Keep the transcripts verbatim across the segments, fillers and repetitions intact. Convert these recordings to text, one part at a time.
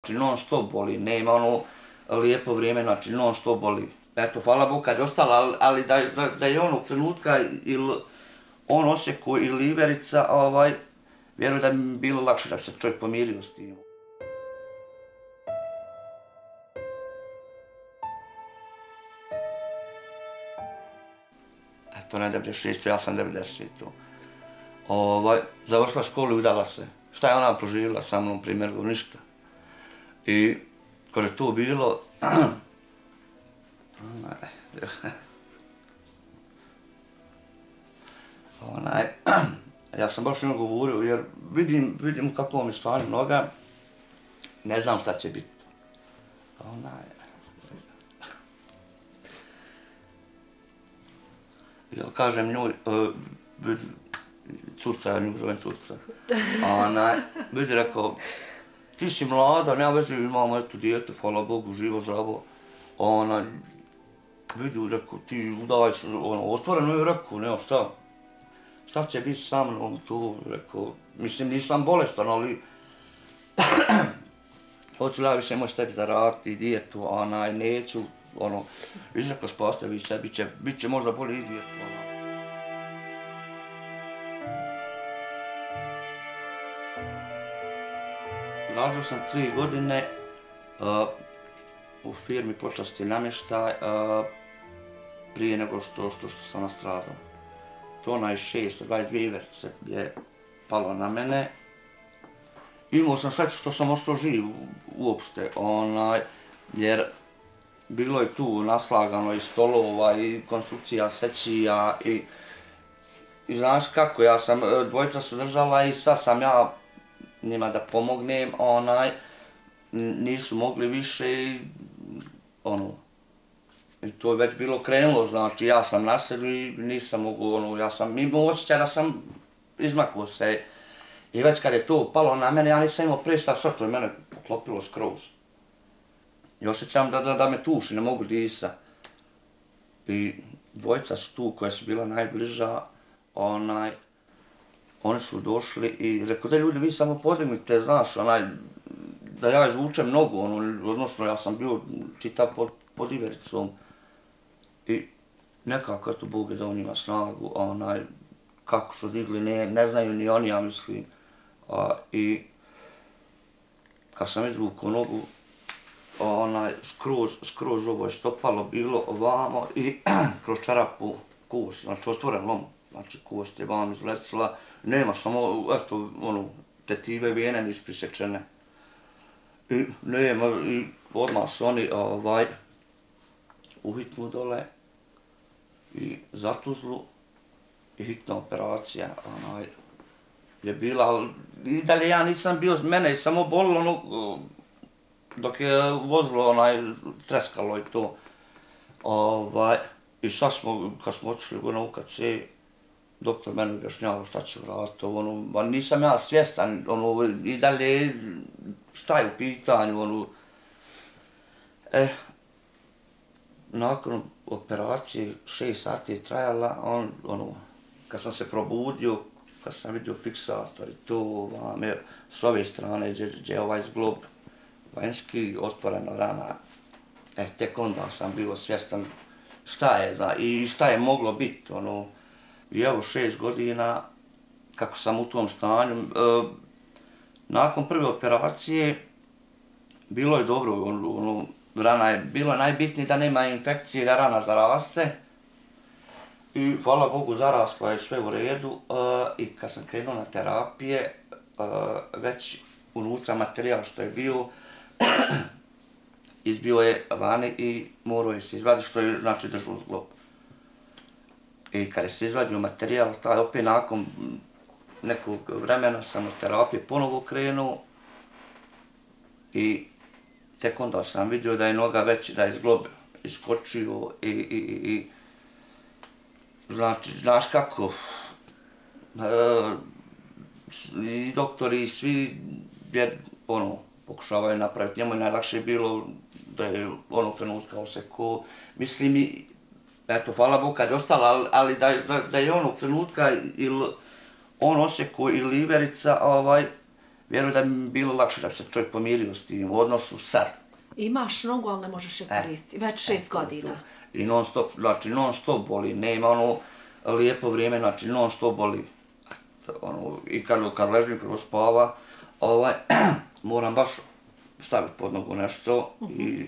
znači non stop boli, nema ono lijepo vrijeme, znači non stop boli. Eto, hvala Bogu kad je ostala, ali, ali da, da, da je onog trenutka ili on osjeku ili iverica, ovaj, vjerujem da bi mi bilo lakše da bi se čovjek pomirio s tim. Eto, ne devedeset šeste, ja sam devedeset. Ovaj, završila školu i udala se. Šta je ona proživjela sa mnom, primjer, ništa. I kad je to bilo, onaj, ja sam baš njoj govorio jer vidim, vidim u kakvom je stanju noga, ne znam šta će biti. Onaj, ja kažem njoj, uh, vidi, curca, ja nju zovem curca, onaj, vidi rekao, ti si mlada, nema veze, imamo eto dijete, hvala Bogu, živo, zdravo, onaj, vidi, rekao, ti udavaj se, ono, otvoreno je rekao, nema šta, šta će biti sa mnom tu, rekao, mislim, nisam bolestan, ali hoću li ja više moći tebi zaraditi dijetu, onaj, neću, ono, izrekao spastavi se, bit će, bit će možda bolje i dijetu, ono. Radio sam tri godine uh, u firmi Počasti namještaj uh, prije nego što, što, što sam nastradao. To onaj šest, dvadeset dvije iverice je palo na mene. Imao sam sreću što sam ostao živ uopšte, onaj, jer bilo je tu naslagano i stolova i konstrukcija sećija i, i znaš kako, ja sam, dvojica su držala i sad sam ja njima da pomognem, onaj, nisu mogli više i ono, i to je već bilo krenulo, znači ja sam na sebi i nisam mogu, ono, ja sam imao osjećaj da sam izmakao se i već kad je to palo na mene, ja nisam imao predstav, sve to je mene poklopilo skroz. I osjećam da, da, da me tuši, ne mogu disati. I dvojica su tu koja su bila najbliža, onaj, oni su došli i rekao da ljudi vi samo podignite, znaš, onaj, da ja izvučem nogu, ono, odnosno ja sam bio čitav pod, pod ivericom. I nekako, eto, Bog je dao njima snagu, onaj, kako su digli, ne, ne znaju ni oni, ja mislim. A, I kad sam izvukao nogu, onaj, skroz, skroz ovo je stopalo bilo ovamo i kroz čarapu kost, znači otvoren lom, znači kost je vam izletila, nema samo, eto, ono, tetive vijene nisu prisječene. I nema, i odmah su oni, ovaj, uhitnu dole i zatuzlu i hitna operacija, onaj, je bila, ali i dalje ja nisam bio, mene je samo bolilo, ono, dok je vozilo onaj, treskalo i to. Ovaj, i sad smo, kad smo otišli na U K C, doktor meni objašnjavao šta će vratiti, ono, nisam ja svjestan, ono, i dalje, šta je u pitanju, ono. E, nakon operacije, šest sati je trajala, on, ono, kad sam se probudio, kad sam vidio fiksator i to, vam je, s ove strane, gdje je ovaj zglob, vanjski, otvorena rana, e, tek onda sam bio svjestan šta je, zna, i šta je moglo biti, ono, i evo šest godina, kako sam u tom stanju, e, nakon prve operacije, bilo je dobro, ono, rana je, bilo je najbitnije da nema infekcije, da rana zaraste, i hvala Bogu zarasla je sve u redu, e, i kad sam krenuo na terapije, e, već unutra materijal što je bio, izbio je vani i morao je se izvaditi, što je, znači, držao zglob. I kad je se izvadio materijal, taj opet nakon nekog vremena sam na terapije ponovo krenuo i tek onda sam vidio da je noga već, da je zglob iskočio i, i, i, i znači, znaš kako, e, i doktori i svi, jer, ono, pokušavaju napraviti, njemu je najlakše bilo da je onog trenutka oseko, mislim i, eto, hvala Bogu kad je ostala, ali, ali da, da, da je onog trenutka ili on oseko ili iverica, ovaj, vjerujem da bi mi bilo lakše da bi se čovjek pomirio s tim u odnosu sad. Imaš nogu, ali ne možeš je koristiti. Već šest E, godina. I non stop, znači non stop boli, nema ono lijepo vrijeme, znači non stop boli. Ono, i kad, kad ležim prvo spava, ovaj, moram baš staviti pod nogu nešto i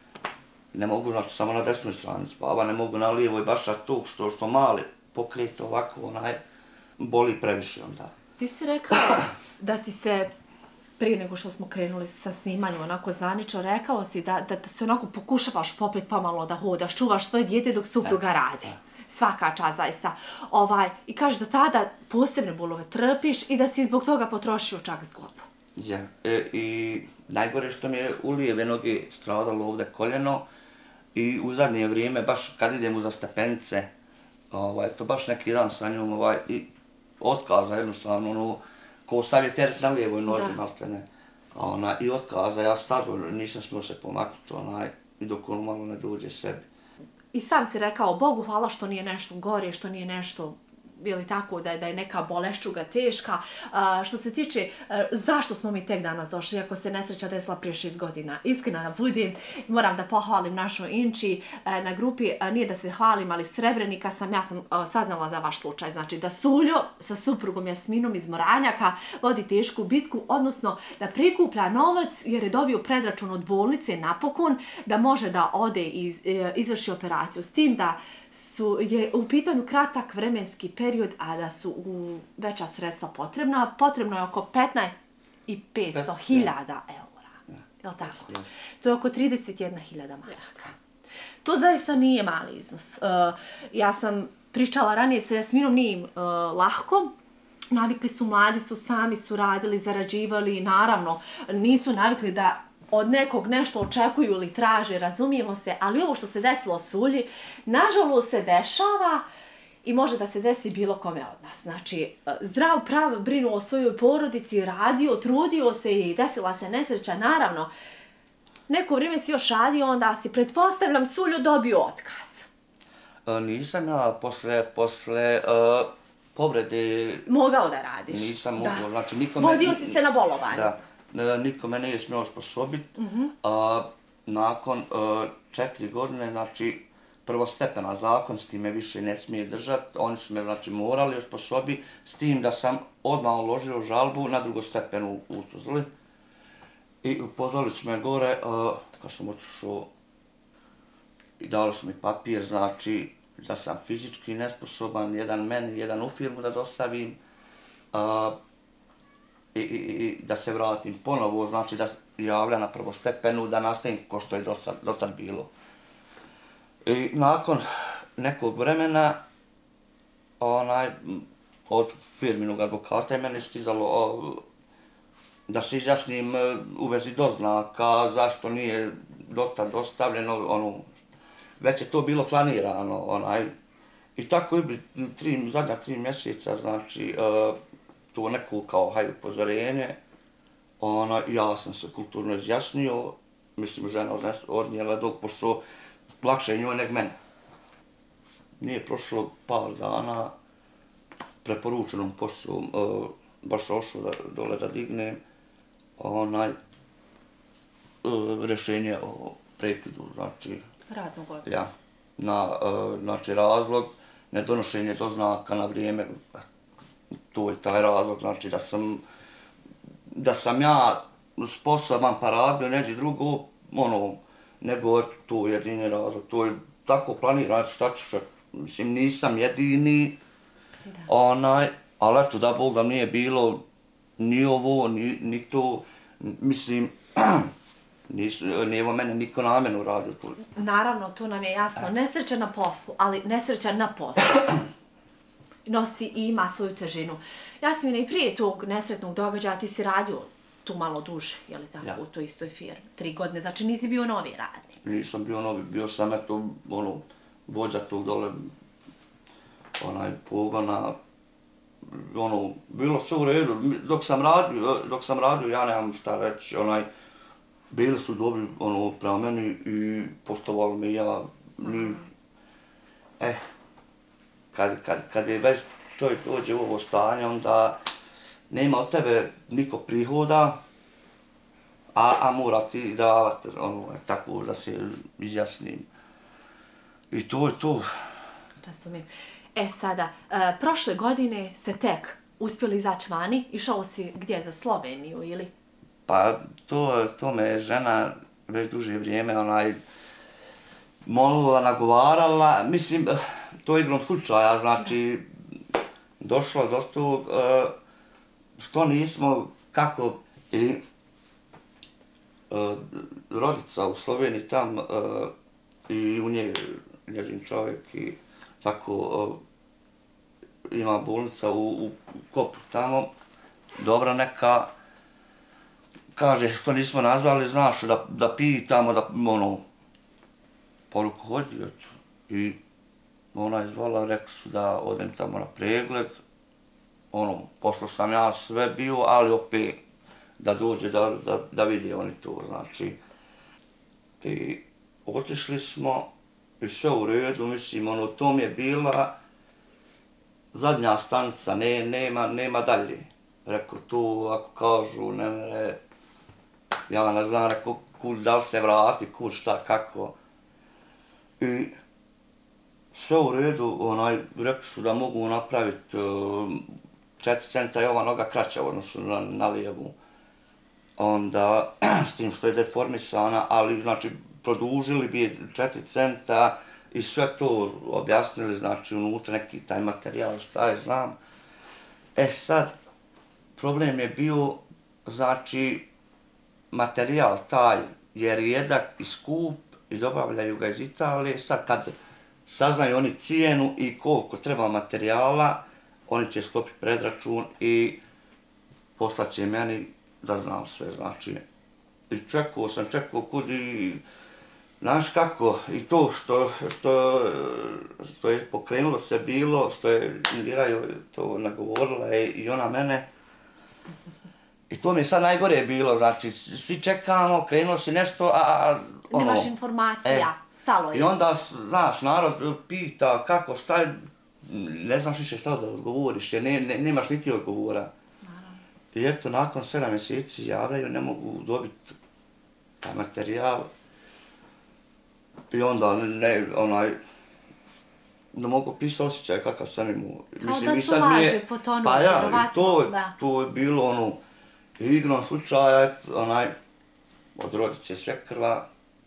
ne mogu, znači samo na desnoj strani spava, ne mogu na lijevoj baš na tu što, što mali pokret ovako, onaj, boli previše onda. Ti si rekao da si se, prije nego što smo krenuli sa snimanjem, onako zvanično, rekao si da, da, da se onako pokušavaš popet pomalo da hodaš, čuvaš svoje dijete dok supruga radi. Svaka čast, zaista. Ovaj, I kažeš da tada posebne bolove trpiš i da si zbog toga potrošio čak zglobu. Ja, e, i najgore što mi je u lijeve noge stradalo ovdje koljeno i u zadnje vrijeme, baš kad idem uza stepenice, ovaj, to baš neki dan sa njom, ovaj, i otkaza jednostavno, ono, ko sav je teret na lijevoj nozi, maltene. Ona, i otkaza, ja stado nisam smio se pomaknuti, onaj, i dok on malo ne dođe sebi. I sam si rekao, Bogu hvala što nije nešto gore, što nije nešto, ili tako, da je, da je neka bolešćuga teška. A, što se tiče, a, zašto smo mi tek danas došli, ako se nesreća desila prije šest godina? Iskreno da budem, moram da pohvalim našu Inči a, na grupi, a, nije da se hvalim, ali Srebrenika sam, ja sam a, saznala za vaš slučaj. Znači da Suljo sa suprugom Jasminom iz Moranjaka vodi tešku bitku, odnosno da prikuplja novac jer je dobio predračun od bolnice napokon, da može da ode i izvrši operaciju. S tim da su, je u pitanju kratak vremenski period, a da su u veća sredstva potrebna. Potrebno je oko petnaest i petsto hiljada eura. Je li tako? To je oko trideset jedna hiljada maraka. To zaista nije mali iznos. Uh, ja sam pričala ranije sa Jasminom, nije im uh, lahko. Navikli su, mladi su, sami su radili, zarađivali i naravno nisu navikli da od nekog nešto očekuju ili traže, razumijemo se, ali ovo što se desilo Sulji, nažalost se dešava i može da se desi bilo kome od nas. Znači, zdrav, prav, brinuo o svojoj porodici, radio, trudio se i desila se nesreća, naravno. Neko vrijeme si još radio, onda si, pretpostavljam, Suljo dobio otkaz. E, nisam ja posle, posle uh, povrede... Mogao da radiš. Nisam da. mogao, znači nikome... Vodio si se na bolovanje. Da. Niko me nije smio osposobiti. Uh-huh. A, nakon uh, četiri godine, znači, prvostepena zakonski me više ne smije držati. Oni su me, znači, morali osposobiti s tim da sam odmah uložio žalbu na drugostepenu u Tuzli. I upozvali su me gore, uh, kad sam otišao i dali su mi papir, znači, da sam fizički nesposoban, jedan meni, jedan u firmu da dostavim. Uh, I, i, i da se vratim ponovo, znači da javlja na prvostepenu, da nastavim ko što je dosad, dotad bilo. I nakon nekog vremena, onaj, od firminog advokata je meni stizalo o, da se izjasnim u vezi doznaka, zašto nije dotad dostavljeno, ono, već je to bilo planirano, onaj. I tako je tri, zadnja tri mjeseca, znači, uh, to neko kao haj upozorenje, ona, ja sam se kulturno izjasnio, mislim žena odnijela dok, pošto lakše je njoj nek mene. Nije prošlo par dana, preporučenom poštom, uh, baš sam ošao da, dole da dignem, onaj, uh, rješenje o prekidu, znači... Radnog odnosa. Ja, na, uh, znači razlog, nedonošenje doznaka na vrijeme, to je taj razlog, znači da sam, da sam ja sposoban pa radio neđe drugo, ono, nego to je jedini razlog, to je tako planirano, šta ću, mislim, nisam jedini, da. Onaj, ali eto da Bog da nije bilo ni ovo, ni, ni to, mislim, nisu, nije mene niko namjerno radio tu. Naravno, to nam je jasno, nesreća na poslu, ali nesreća na poslu. Nosi i ima svoju težinu. Jasmine, i prije tog nesretnog događaja ti si radio tu malo duže, je li tako, ja. U toj istoj firmi? Tri godine, znači nisi bio novi radnik. Nisam bio novi, bio sam eto, ono, vođa tog dole, onaj, pogona, ono, bilo sve u redu. Dok sam radio, dok sam radio, ja nemam šta reći, onaj, bili su dobri, ono, prema meni i poštovali me ja, ni, eh, Kad, kad, kad je već čovjek dođe u ovo stanje, onda nema od tebe niko prihoda, a, a mora ti davati, ono, tako da se izjasnim. I to je to. Razumijem. E sada, e, prošle godine ste tek uspjeli izaći vani, išao si gdje, za Sloveniju ili? Pa to, to me je žena već duže vrijeme onaj molila, nagovarala, mislim, to je igrom slučaja, znači, došlo do tog, e, što nismo, kako, i e, rodica u Sloveniji tam, e, i u nje, njezin čovjek, i tako, e, ima bolnica u, u Kopru tamo, dobra neka, kaže, što nismo nazvali, znaš, da, da pitamo, da, ono, poruku hodi, eto. I ona je zvala, rekli su da odem tamo na pregled, ono, poslao sam ja sve bio, ali opet da dođe, da, da, da vidi oni to, znači. I otišli smo, i sve u redu, mislim, ono, to mi je bila zadnja stanica, ne, nema, nema dalje. Rekao, tu, ako kažu, ne mere, ja ne znam, rekao, kud, da li se vrati, kud, šta, kako. I sve u redu, onaj, rekli su da mogu napraviti uh, četiri centa je ova noga kraća u odnosu na, na lijevu. Onda, s tim što je deformisana, ali, znači, produžili bi je četiri centa i sve to objasnili, znači, unutra neki taj materijal, šta je, znam. E sad, problem je bio, znači, materijal taj je rijedak i skup i dobavljaju ga iz Italije. Sad kad saznaju oni cijenu i koliko treba materijala, oni će sklopiti predračun i poslat će meni da znam sve, znači. I čekao sam, čekao kud i, znaš kako, i to što, što, što je pokrenulo se bilo, što je Indira to nagovorila je i ona mene. I to mi je sad najgore bilo, znači, svi čekamo, krenulo si nešto, a ono... Nemaš informacija, e, stalo je. I onda, znaš, narod pita kako, šta je, ne znaš više šta da odgovoriš, jer ne, ne, nemaš niti odgovora. Naravno. I eto, nakon sedam mjeseci javljaju, ne mogu dobiti taj materijal. I onda, ne, onaj, ne mogu pisati osjećaj kakav sam imao. Kao da su lađe potonuo, pa ja, to, to je bilo ono, igrom slučaja, onaj, od rodice svekrva,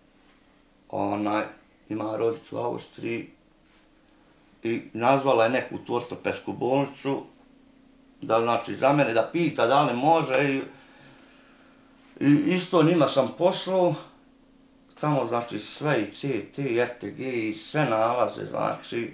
onaj, ima rodicu u Austriji i nazvala je neku tu ortopedsku bolnicu, da, znači, za mene da pita da li može i, i isto njima sam poslao, tamo, znači, sve i C T, R T G i sve nalaze, znači,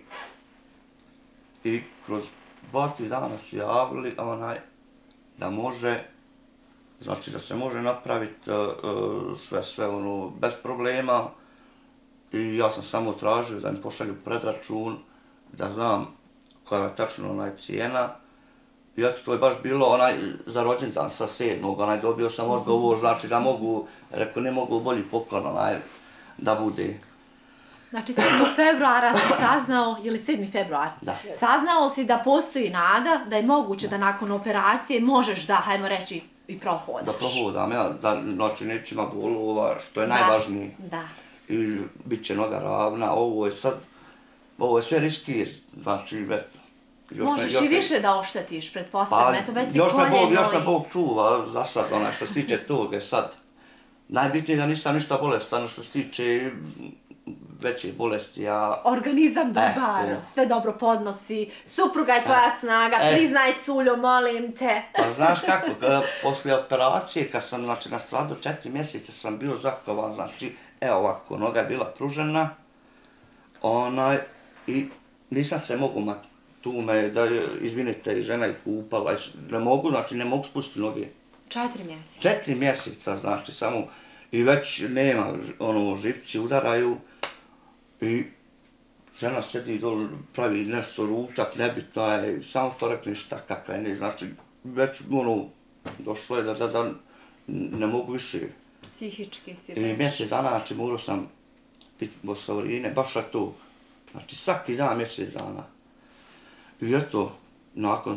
i kroz dva, tri dana su javili, onaj, da može, znači da se može napraviti uh, sve, sve ono, bez problema. I ja sam samo tražio da mi pošalju predračun, da znam koja je tačno onaj cijena. I eto, to je baš bilo onaj za rođendan sa sedmog, onaj dobio sam odgovor, znači da mogu, rekao, ne mogu bolji poklon onaj da bude. Znači, sedmog februara si saznao, ili sedmi februar, da. Saznao si da postoji nada, da je moguće da nakon operacije možeš da, hajmo reći, i prohodaš. Da prohodam, ja, da, znači neće ima bolova, što je da. Najvažnije. Da. I bit će noga ravna, ovo je sad, ovo je sve riskir, znači, eto. Možeš i više da oštetiš, pretpostavljam, eto, već si koljeno i... Još me Bog čuva, za sad, onaj, što se tiče toga, sad. Najbitnije da nisam ništa bolestan, što se tiče veće bolesti, ja... Organizam dobar, sve dobro podnosi, supruga je tvoja snaga, priznaj Suljo, molim te. Pa znaš kako, poslije operacije, kad sam, znači, nastradao četiri mjeseca, sam bio zakovan, znači, evo ovako, noga je bila pružena, onaj, i nisam se mogu maknuti. Tu me, da, izvinite, i žena je kupala, ne mogu, znači, ne mogu spustiti noge. Četiri mjeseca? Četiri mjeseca, znači, samo, i već nema, ono, živci udaraju, i žena sedi dole, pravi nešto, ručak, nebitno je, samo to rekli šta kakva je, znači, već, ono, došlo je da, da, da ne mogu više. Psihički si već. I mjesec dana, znači, morao sam piti bosaurine, baš je to, znači, svaki dan mjesec dana. I eto, nakon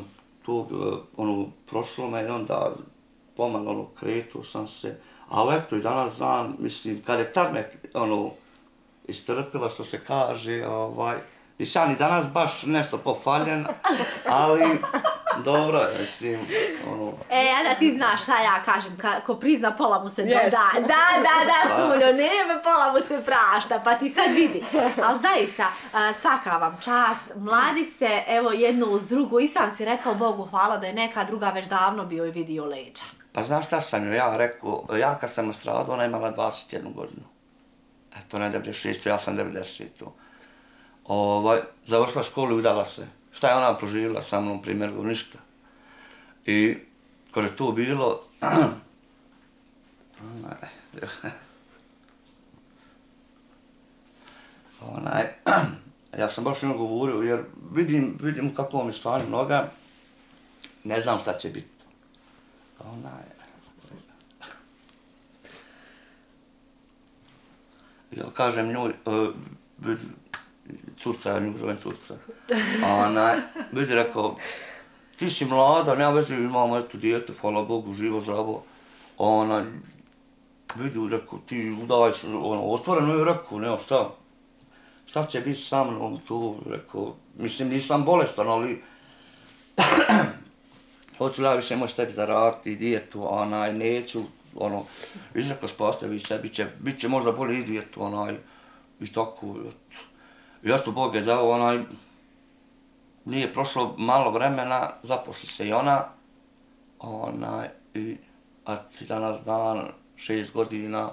tog, ono, prošlo me i onda pomalo, ono, kretuo sam se, ali eto i danas dan, mislim, kad je tad me, ono, istrpila, što se kaže, ovaj, nisam ni danas baš nešto pofaljen, ali dobro je, mislim, ono... E, a da ti znaš šta ja kažem, ka, ko prizna pola mu se doda. Da, da, da, Suljo, nema pola mu se prašta, pa ti sad vidi. Ali zaista, svaka vam čast, mladi ste, evo, jednu uz drugu i sam si rekao Bogu hvala da je neka druga već davno bio i vidio leđa. Pa znaš šta sam joj ja rekao, ja kad sam nastradao, ona je imala dvadeset jednu godinu. Eto, ne devedeset šestu, ja sam devedesetu. Ovaj, završila školu i udala se. Šta je ona proživjela sa mnom, primjer, ništa. I kad je to bilo, onaj, ja sam baš njoj govorio, jer vidim, vidim kako mi stanje noga, ne znam šta će biti. Onaj, ja kažem njoj, uh, vidi, cuca, ja nju zovem cuca. Onaj, vidi, rekao, ti si mlada, nema veze, imamo eto dijete, hvala Bogu, živo, zdravo. Onaj, vidi, rekao, ti udavaj se, ono, otvoreno je rekao, nema šta. Šta će biti sa mnom tu, rekao, mislim, nisam bolestan, ali hoću ja više moći tebi zaraditi dijetu, onaj, neću, ono, izrekao spastavi se, bit će, bit će možda bolje i dijetu, onaj, i tako, i eto, Bog je dao, onaj, nije prošlo malo vremena, zaposli se i ona, onaj, i, a ti danas dan, šest godina,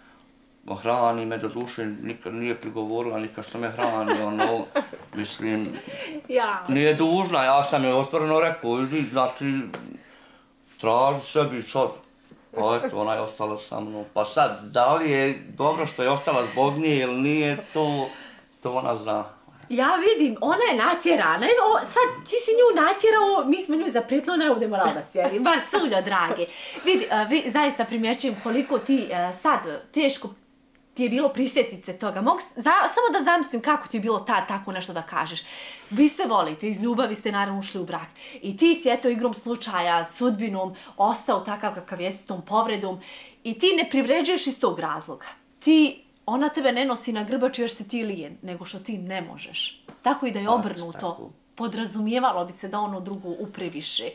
hrani me, do duše, nikad nije prigovorila, nikad što me hrani, ono, mislim, ja. Nije dužna, ja sam joj otvoreno rekao, idi, znači, traži sebi sad, a eto, ona je ostala sa mnom, pa sad, da li je dobro što je ostala zbog nje ili nije, to, to ona zna. Ja vidim, ona je natjerana, evo, sad ti si nju natjerao, mi smo nju zapretno, ne budemo rada sjedi, ba, Suljo, dragi. Vidi, uh, vi, zaista primjećujem koliko ti uh, sad teško ti je bilo prisjetit se toga. Mogu, za, samo da zamislim kako ti je bilo tad tako nešto da kažeš. Vi se volite, iz ljubavi ste naravno ušli u brak. I ti si, eto, igrom slučaja, sudbinom, ostao takav kakav jesi s tom povredom. I ti ne privređuješ iz tog razloga. Ti ona tebe ne nosi na grbaču jer si ti lijen, nego što ti ne možeš. Tako i da je obrnuto. Podrazumijevalo bi se da ono drugo upreviše.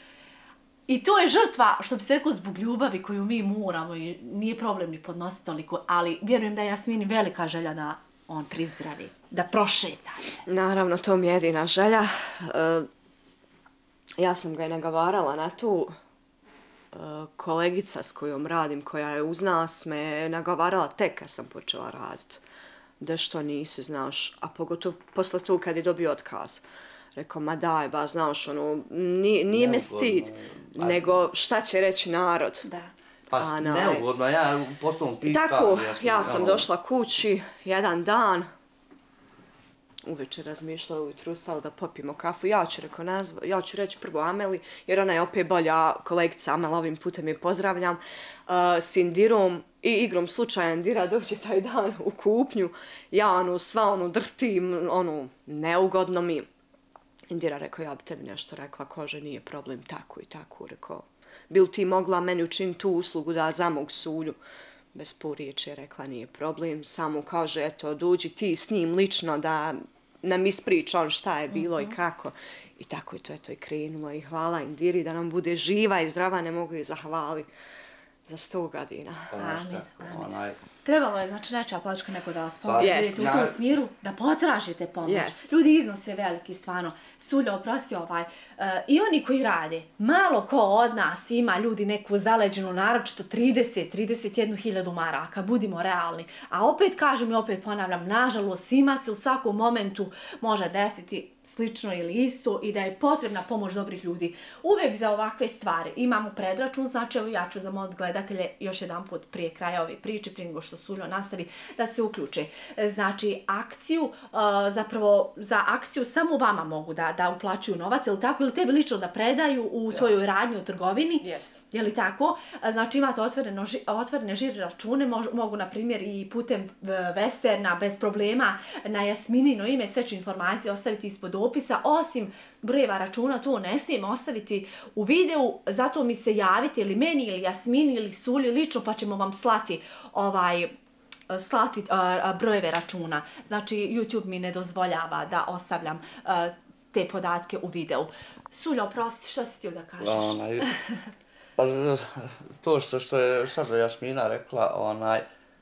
I to je žrtva, što bi se rekao, zbog ljubavi koju mi moramo i nije problem ni podnositi toliko, ali vjerujem da je Jasmini velika želja da on prizdravi, da prošeta. Naravno, to mi je jedina želja. E, ja sam ga i nagovarala na tu. Kolegica s kojom radim, koja je uz nas, me nagovarala tek kad sam počela raditi. Da što nisi, znaš, a pogotovo posle tu kad je dobio otkaz. Rekao, ma daj, ba, znaš, ono, nije, nije me stid, nego šta će reći narod. Da. Pa neugodno, ja potom pitam. Tako, ja sam došla kući, jedan dan, uveče razmišljala, ujutru ustala da popimo kafu. Ja ću, rekao, nazva, ja ću reći prvo Ameli, jer ona je opet bolja kolegica Amela, ovim putem je pozdravljam. Uh, s Indirom i igrom slučaja Indira dođe taj dan u kupnju. Ja ono, sva ono drhtim, ono, neugodno mi. Indira rekao, ja bi tebi nešto rekla, kože nije problem, tako i tako. Rekao, bil ti mogla meni učiniti tu uslugu da za mog Sulju? Bez poriječi je rekla, nije problem, samo kaže, eto, dođi ti s njim lično da nam ispriča on šta je bilo uh-huh. i kako. I tako je to, eto, i krenulo i hvala Indiri da nam bude živa i zdrava, ne mogu je zahvaliti za sto godina. Amin, amin. Trebalo je, znači, nečija podrška neko da vas pomoći yes. u tom smjeru, da potražite pomoć. Yes. Ljudi iznose veliki, stvarno. Suljo, oprosti ovaj. Uh, I oni koji rade, malo ko od nas ima ljudi neku zaleđenu, naročito trideset, trideset jednu hiljadu maraka, budimo realni. A opet kažem i opet ponavljam, nažalost, svima se u svakom momentu može desiti slično ili isto i da je potrebna pomoć dobrih ljudi. Uvek za ovakve stvari imamo predračun, znači evo ja ću zamoliti gledatelje još jedan put prije kraja ove priče, prije nego što Suljo nastavi, da se uključe. Znači, akciju, zapravo za akciju samo vama mogu da, da uplaćuju novac, ili tako, ili tebi lično da predaju u tvojoj radnji u trgovini, Jest. je li tako? Znači, imate otvoreno, otvorene žiro račune, mogu, mogu, na primjer, i putem Westerna, bez problema, na Jasminino ime, sve ću informacije ostaviti ispod opisa, osim brojeva računa, to ne smijem ostaviti u videu, zato mi se javite ili meni, ili Jasmini, ili Sulji lično, pa ćemo vam slati ovaj slati uh, brojeve računa. Znači, YouTube mi ne dozvoljava da ostavljam uh, te podatke u videu. Sulja, oprosti, što si htio da kažeš? Onaj, pa to što, što je sad Jasmina rekla, onaj,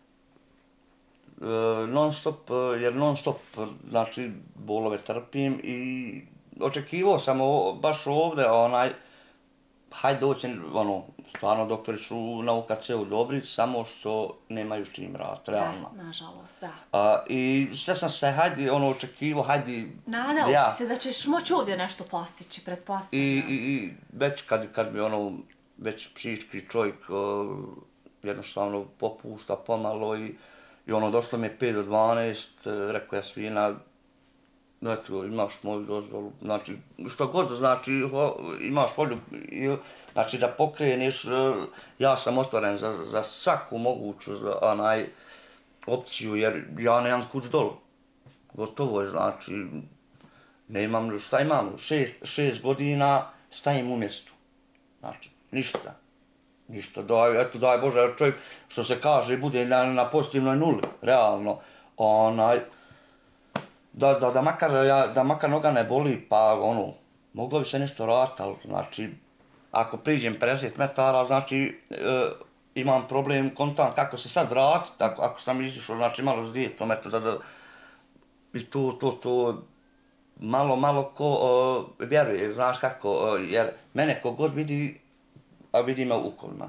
non stop, jer non stop, znači, bolove trpim i očekivao sam o, baš ovdje, onaj, hajde doći, ono, stvarno doktori su na U K C-u dobri, samo što nemaju s čim raditi, realno. Da, nažalost, da. A, I sve sam se, hajde, ono, očekivao, hajde... Nadao ja. se da ćeš moći ovdje nešto postići, pretpostavljam. I, i, i već kad, kad mi, ono, već psihički čovjek uh, jednostavno popušta pomalo i, i ono, došlo mi je pet do dvanaest, uh, rekao Jasmina, eto, imaš moju dozvolu, znači, što god znači, ho, imaš volju, znači da pokreniš, ja sam otvoren za, za svaku moguću za, onaj, opciju, jer ja nemam kud dolu. Gotovo je, znači, ne imam, šta imam, šest, šest godina stajim u mjestu, znači, ništa. Ništa, daj, eto, daj Bože, čovjek, što se kaže, bude na, na pozitivnoj nuli, realno, onaj, Da, da, da, makar, ja, da makar noga ne boli, pa ono, moglo bi se nešto raditi, ali znači, ako priđem pedeset metara, znači, e, imam problem kontan kako se sad vratiti, ako, ako sam izišao, znači, malo s dijetom, eto, da, da, i to, to, to, malo, malo ko e, vjeruje, znaš kako, e, jer mene kogod vidi, a vidi me u kolima.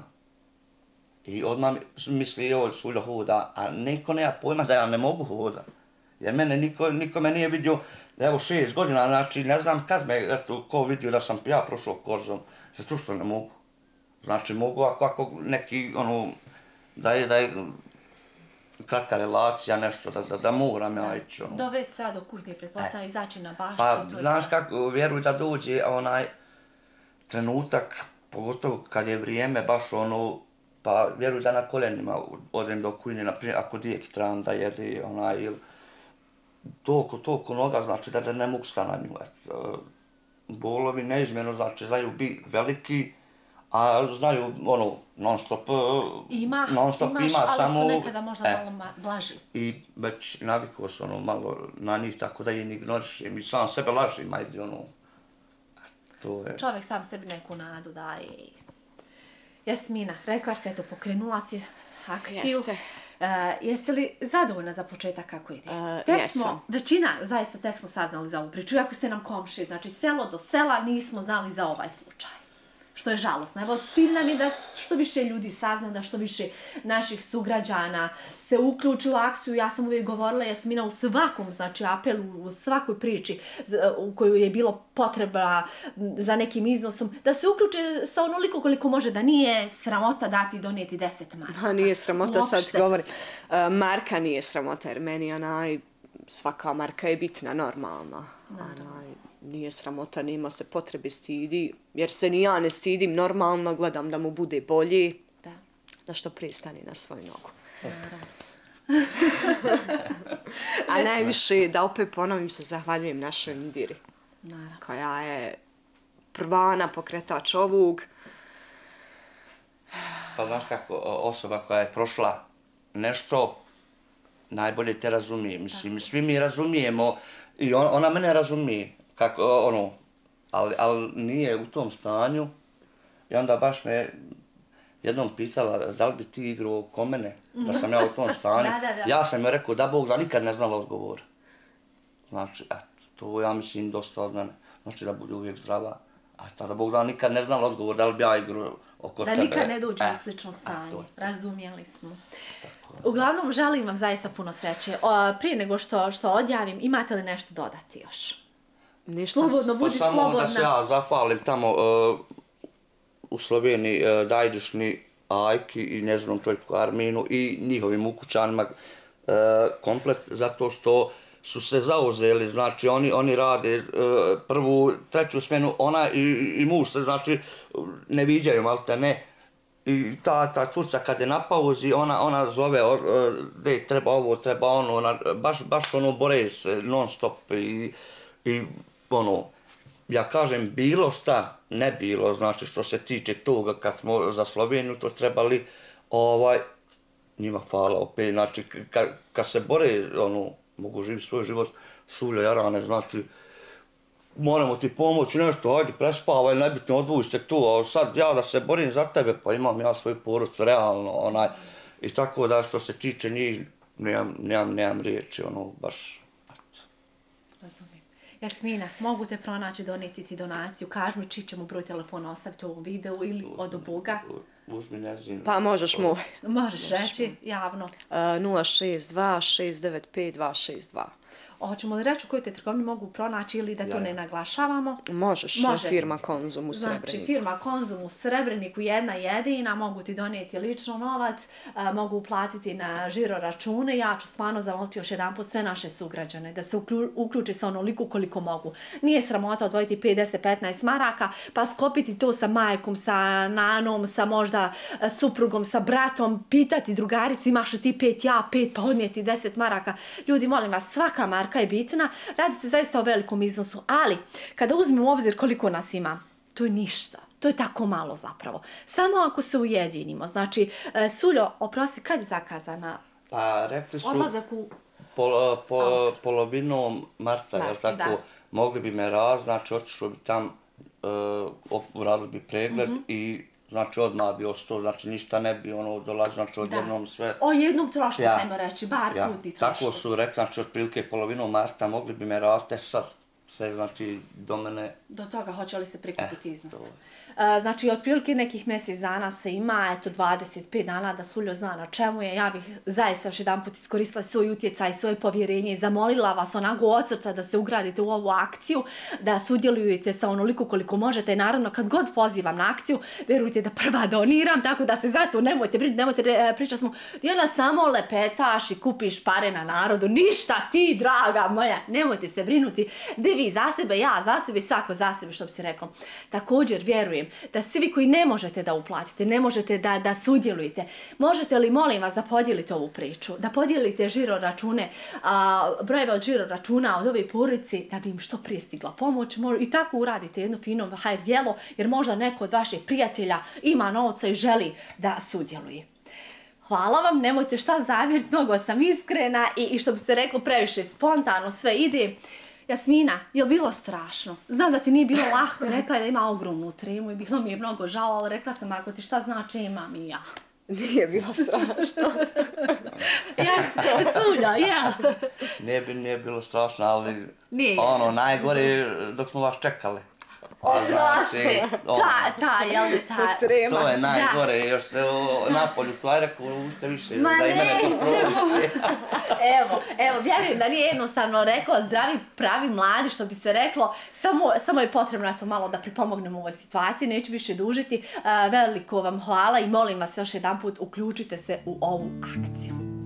I odmah misli, joj, Sulja hoda, a neko nema pojma da ja ne mogu hodati. Jer mene niko, niko me nije vidio, evo šest godina, znači ne znam kad me, eto, ko vidio da sam ja prošao korzom, zato što ne mogu. Znači mogu ako, ako neki, ono, da je, da je kratka relacija, nešto, da, da, da moram ja ići, ono. Do već sad do kuhnje, pretpostavljam, e. izaći na bašću. Pa, znaš kako, vjeruj da dođe onaj trenutak, pogotovo kad je vrijeme, baš ono, pa vjeruj da na koljenima odem do kuhinje, naprimjer, ako dijek trebam da jede, onaj, ili, toliko, toliko noga, znači da ne mogu stati na nju. Bolovi neizmjerno, znači, znaju biti veliki, a znaju, ono, non stop, ima, non stop imaš, ima, ali samo... su nekada možda e, malo blaži. I već navikao se, ono, malo na njih, tako da ih ignorišem i sam sebe lažim, ajde, ono, to je... Čovjek sam sebi neku nadu daje. Jasmina, rekla se, eto, pokrenula si akciju. Jeste. Uh, jesi li zadovoljna za početak kako ide? Uh, tek jesam. smo, većina, zaista tek smo saznali za ovu priču, iako ste nam komšije, znači selo do sela nismo znali za ovaj slučaj. Što je žalosno. Evo, cilj nam je da što više ljudi sazna, da što više naših sugrađana se uključi u akciju. Ja sam uvijek govorila, Jasmina, u svakom, znači, apelu, u svakoj priči u koju je bilo potreba za nekim iznosom, da se uključe sa onoliko koliko može, da nije sramota dati i donijeti deset marka. Ma nije sramota, Uopšte. sad govori. Uh, marka nije sramota, jer meni onaj, svaka marka je bitna, normalno. Onaj, nije sramota, nima se potrebe stidi, jer se ni ja ne stidim, normalno gledam da mu bude bolji, da, da što prije stane na svoju nogu. A najviše, da opet ponovim se, zahvaljujem našoj Indiri, naravno, koja je prvana pokretač ovog. Pa znaš kako, osoba koja je prošla nešto, najbolje te razumije, mislim, svi mi razumijemo i on, ona mene razumije. Kako, ono, ali, ali nije u tom stanju i onda baš me jednom pitala da li bi ti igrao ko mene, da sam ja u tom stanju. Da, da, da. Ja sam joj rekao da Bog da nikad ne znala odgovor. Znači, eto, to ja mislim dosta od mene, znači da bude uvijek zdrava. A tada Bog da nikad ne znala odgovor da li bi ja igrao oko da tebe. Da nikad ne dođe e, u slično stanje, e, razumijeli smo. Tako. Uglavnom, želim vam zaista puno sreće. O, prije nego što, što odjavim, imate li nešto dodati još? Ništa. Slobodno, budi samo slobodna. da se ja zahvalim tamo uh, u Sloveniji uh, Dajđešni Ajki i njezinom čovjeku Arminu i njihovim ukućanima uh, komplet, zato što su se zauzeli, znači oni oni rade uh, prvu, treću smjenu, ona i, i muž se, znači, ne viđaju, malte ne. I ta, ta cuca kad je na pauzi, ona, ona zove, uh, de, treba ovo, treba ono, ona, baš, baš ono bore se non stop i, i ono, ja kažem bilo šta ne bilo, znači što se tiče toga kad smo za Sloveniju to trebali, ovaj, njima hvala opet, znači kad, kad se bore, ono, mogu živjeti svoj život, Sulja, Jarane, znači, moramo ti pomoći nešto, ajde prespavaj, nebitno odvuj se tu, a sad ja da se borim za tebe, pa imam ja svoju porucu, realno, onaj, i tako da što se tiče njih, nemam, nemam, nemam riječi, ono, baš, Razumijem. Jasmina, mogu te pronaći, donijeti ti donaciju, kaži mi čiji ćemo broj telefona ostaviti u ovom videu ili od Boga. Uzmi njezin. Pa možeš moj. Možeš reći javno. Uh, nula šest dva šest devet pet dva šest dva. Hoćemo li reći u kojoj te trgovini mogu pronaći ili da to Ja. ne naglašavamo? Možeš, Može. firma Konzum u Znači, Srebreniku. firma Konzum u Srebreniku jedna jedina, mogu ti donijeti lično novac, a, mogu uplatiti na žiro račune. Ja ću stvarno zamoliti još jedan put sve naše sugrađane da se uklju, uključi sa onoliko koliko mogu. Nije sramota odvojiti pet, deset, petnaest maraka, pa sklopiti to sa majkom, sa nanom, sa možda a, suprugom, sa bratom, pitati drugaricu imaš li ti pet, ja pet, pa odnijeti deset maraka. Ljudi, molim vas, svaka marka je bitna, radi se zaista o velikom iznosu, ali kada uzmemo u obzir koliko nas ima, to je ništa. To je tako malo zapravo. Samo ako se ujedinimo. Znači, e, Suljo, oprosti, kad je zakazana Pa rekli su odlazak u... pol, po, polovinom marta, jel Marta, tako, da. mogli bi me raz, znači otišlo bi tam, uh, uradili bi pregled Mhm. i znači odmah bi ostao, znači ništa ne bi ono dolazio, znači odjednom sve. O jednom trošku, Ja. ajmo reći, bar Ja, putni trošku. tako su rekli, znači otprilike polovinom marta mogli bi me raditi, sad sve znači do mene. Do toga hoće li se prikupiti Eh, iznos. to je. E, znači, otprilike nekih mjesec dana se ima, eto dvadeset pet dana da Suljo zna na čemu je. Ja bih zaista još jedan put iskoristila svoj utjecaj, svoje povjerenje i zamolila vas onako od srca da se ugradite u ovu akciju, da sudjelujete sa onoliko koliko možete. I naravno, kad god pozivam na akciju, vjerujte da prva doniram, tako da se zato nemojte brinuti, nemojte e, pričati smo, Dijana, samo lepetaš i kupiš pare na narodu, ništa ti, draga moja, nemojte se brinuti, de vi za sebe, ja za sebe, svako za sebe, što bi se reklo. Također vjerujem da svi koji ne možete da uplatite, ne možete da, da sudjelujete, možete li, molim vas, da podijelite ovu priču, da podijelite žiro račune, a, brojeve od žiro računa od ove porodice, da bi im što prije stigla pomoć, Mo- i tako uradite jedno fino hajr djelo, jer možda neko od vaših prijatelja ima novca i želi da sudjeluje. Hvala vam, nemojte šta zamjeriti, mnogo sam iskrena i, i što bi se reklo, previše spontano sve ide. Jasmina, je li bilo strašno? Znam da ti nije bilo lako, rekla je da ima ogromnu tremu i bilo mi je mnogo žao, ali rekla sam, ako ti šta znači, imam i ja. Nije bilo strašno. Jes, Sulja, jel? Nije, bi, nije bilo strašno, ali Nije. ono, najgore je dok smo vas čekali. Oprosti, ono, ta, ta, jel da ta? Trema. To je najgore, još ste o, napolju, to aj rekao, ušte više, Ma da i mene to nećemo. proći. Evo, evo, vjerujem da nije jednostavno rekao zdravi, pravi, mladi, što bi se reklo, samo, samo je potrebno eto malo da pripomognemo u ovoj situaciji, neću više dužiti, uh, veliko vam hvala i molim vas još jedan put uključite se u ovu akciju.